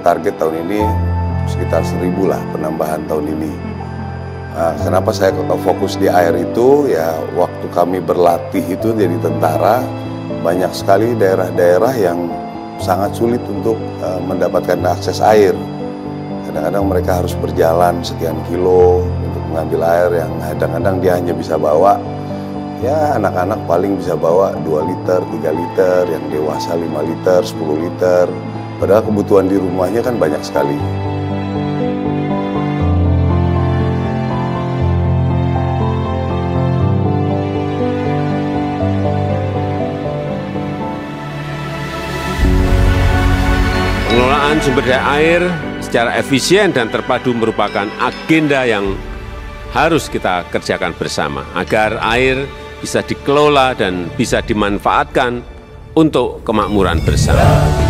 target tahun ini sekitar 1.000 lah penambahan tahun ini. Kenapa saya fokus di air itu, ya waktu kami berlatih itu jadi tentara, banyak sekali daerah-daerah yang sangat sulit untuk mendapatkan akses air. Kadang-kadang mereka harus berjalan sekian kilo untuk mengambil air yang kadang-kadang dia hanya bisa bawa, ya anak-anak paling bisa bawa 2 liter, 3 liter, yang dewasa 5 liter, 10 liter. Padahal kebutuhan di rumahnya kan banyak sekali. Pengelolaan sumber daya air secara efisien dan terpadu merupakan agenda yang harus kita kerjakan bersama agar air bisa dikelola dan bisa dimanfaatkan untuk kemakmuran bersama.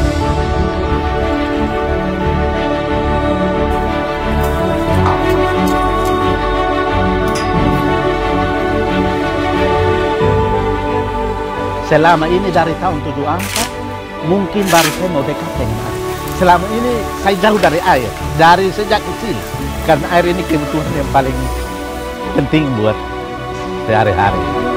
Selama ini dari tahun 74, mungkin baru saya mau dekat dengan air. Selama ini saya jauh dari air, dari sejak kecil. Karena air ini kebutuhan yang paling penting buat sehari-hari.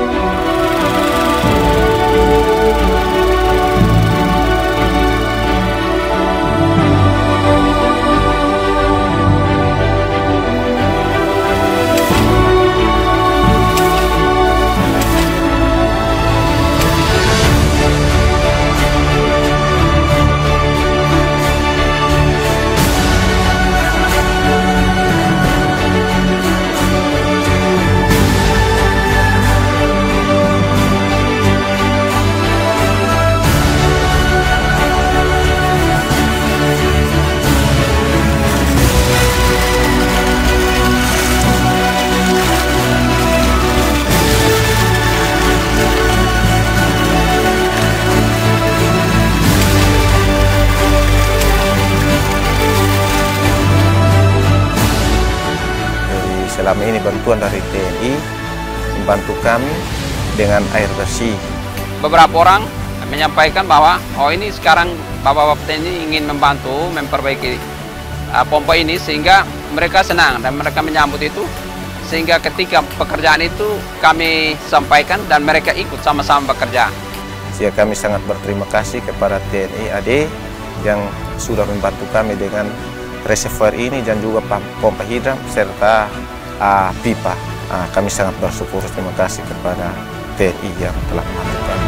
Selama ini bantuan dari TNI membantu kami dengan air bersih. Beberapa orang menyampaikan bahwa ini sekarang Bapak-Bapak TNI ingin membantu memperbaiki pompa ini sehingga mereka senang dan mereka menyambut itu, sehingga ketika pekerjaan itu kami sampaikan dan mereka ikut sama-sama bekerja. Kami sangat berterima kasih kepada TNI AD yang sudah membantu kami dengan reservoir ini dan juga pompa hidran serta pipa. Kami sangat bersyukur, terima kasih kepada TNI yang telah membantu kami.